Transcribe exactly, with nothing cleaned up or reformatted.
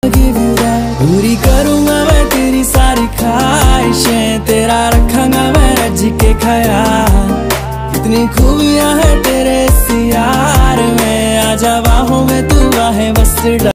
पूरी करूंगा मैं तेरी सारी ख्वाहिशें, तेरा रखूंगा मैं रज के ख्याल। कितनी खूबियां है तेरे इस यार में, आजा बाहों में तू आहे बस।